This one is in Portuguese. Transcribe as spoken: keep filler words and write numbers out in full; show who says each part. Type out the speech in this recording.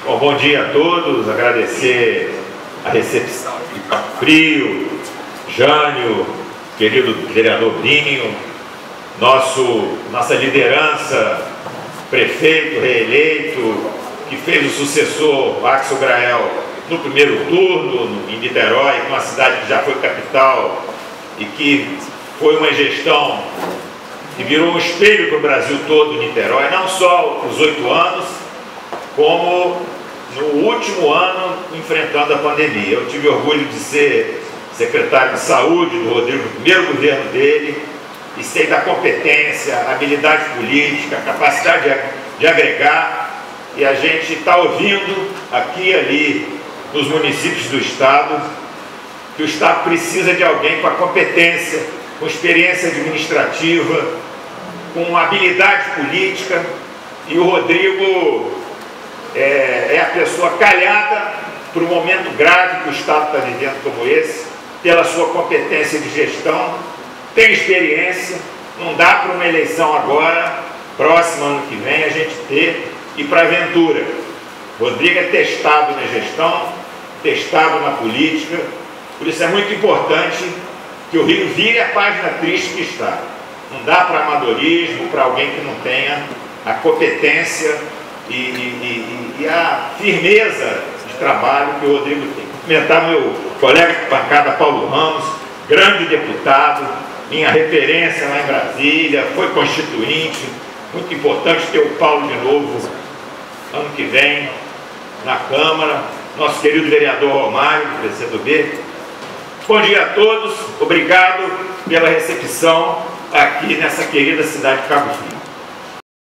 Speaker 1: Bom, bom dia a todos, agradecer a recepção de Cabo Frio, Jânio, querido vereador Binho, nosso, nossa liderança, prefeito reeleito, que fez o sucessor Axel Grael no primeiro turno, em Niterói, uma cidade que já foi capital e que foi uma gestão que virou um espelho para o Brasil todo, Niterói, não só os oito anos, como no último ano enfrentando a pandemia. Eu tive orgulho de ser secretário de saúde do Rodrigo, no primeiro governo dele, e sei da competência, habilidade política, capacidade de, de agregar, e a gente está ouvindo aqui e ali nos municípios do Estado que o Estado precisa de alguém com a competência, com experiência administrativa, com habilidade política, e o Rodrigo é, é a pessoa calhada para o momento grave que o Estado está vivendo como esse, pela sua competência de gestão, tem experiência, não dá para uma eleição agora, próximo ano que vem, a gente ter, e para a aventura. Rodrigo é testado na gestão, testado na política, por isso é muito importante que o Rio vire a página triste que está. Não dá para amadorismo, para alguém que não tenha a competência e, e, e, e a firmeza de trabalho que o Rodrigo tem. Cumprimentar meu colega de bancada Paulo Ramos, grande deputado, minha referência lá em Brasília, foi constituinte, muito importante ter o Paulo de novo ano que vem na Câmara, nosso querido vereador Romário, do P C do B. Bom dia a todos, obrigado pela recepção aqui nessa querida cidade de Cabo Frio.